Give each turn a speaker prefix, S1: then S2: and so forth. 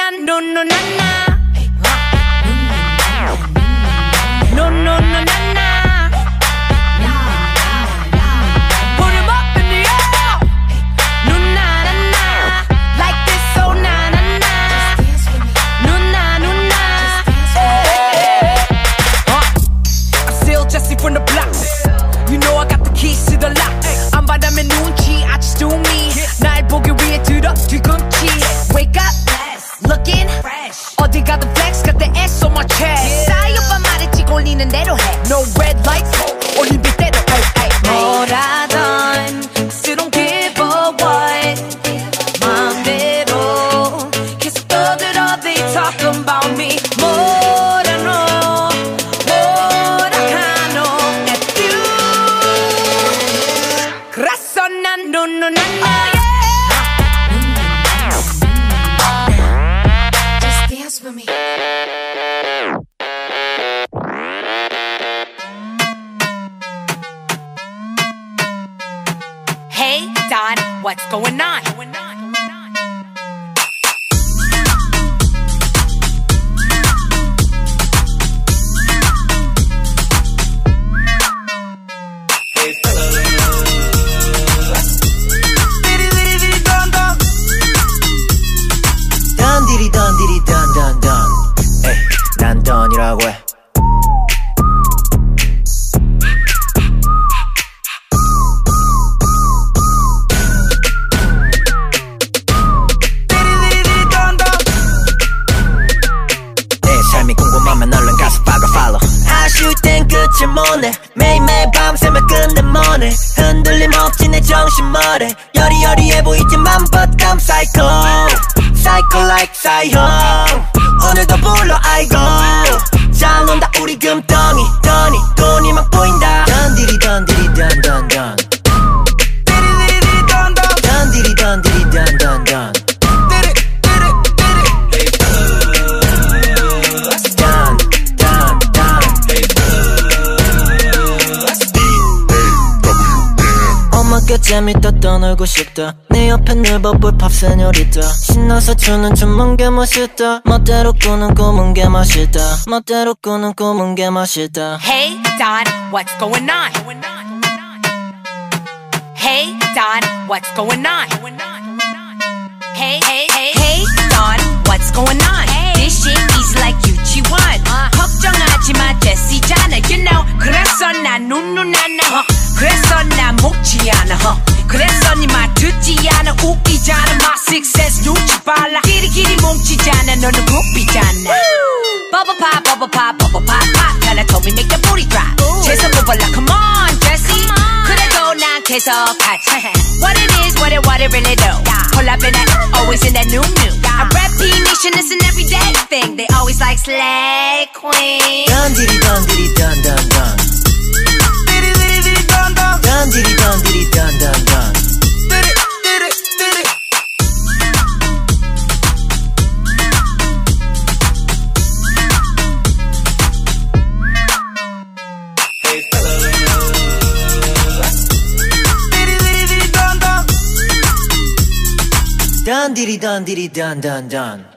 S1: 난 노노나나 노노노나나 Put 'em up in the air 누나나나 Like this so 나나나 누나 누나 I'm still Jesse from the block You know I got the keys to the lock 안 받으면 눈치 I just do me 날 보기 위해 들어 뒤꿈치 Wake up Looking fresh 어디 가든 flex got the S on my chest 싸이 오빠 말했지 걸리는 대로 해 No red lights 올림픽 대로 뭐라던 Still don't give a what 마음대로 계속 떠들어 They talking about me 뭐라 너 뭐라 하노 F you 그래서 난 노노나나 For me. Hey Don, what's going on? Hey fella.
S2: 던디리던디리던던던 에이 난 던이라고 해 내 삶이 궁금하면 얼른 가서 박아 follow 아쉬울 땐 끝을 못내 매일매일 밤새며 끝내 뭐네 흔들림 없지 내 정신머리 여리여리해 보이지만 but I'm psycho Psycho like 사형 오늘도 불러 아이고 잘 논다 우리 금덩이 돈이 막 보인다 던디리 던디리 던던던 던디리 던디리 던던던 엄마께 재밌다 떠놀고 싶다 네 옆에 늘 버블 팝 세뇨리타 신나서 추는 춤은 게 멋있다 멋대로 꾸는 꿈은 게 맛있다 멋대로 꾸는 꿈은 게 맛있다
S1: Hey Don, what's going on? Hey Don, what's going on? Hey Don, what's going on? This shit easy like 유치원 걱정하지 마 제시잖아 You know 그래서 난 누누나나 그래서 난 먹지 않아 그래서 니 말 듣지 않아 웃기잖아 My success 눈치 빨라 끼리끼리 뭉치잖아 너는 굽히잖아 Bubble pop bubble pop bubble pop pop Tell her told me make the booty drop 재서 뽑아라 come on Jessie 그래도 난 계속하지 What it is what it really do 콜라보 난 always in that new I rap P-Nation it's an everyday thing They always like slay queen
S2: 던디리 던디리 던던던 던디리 던디리 던던던 던디리 던디리 던던던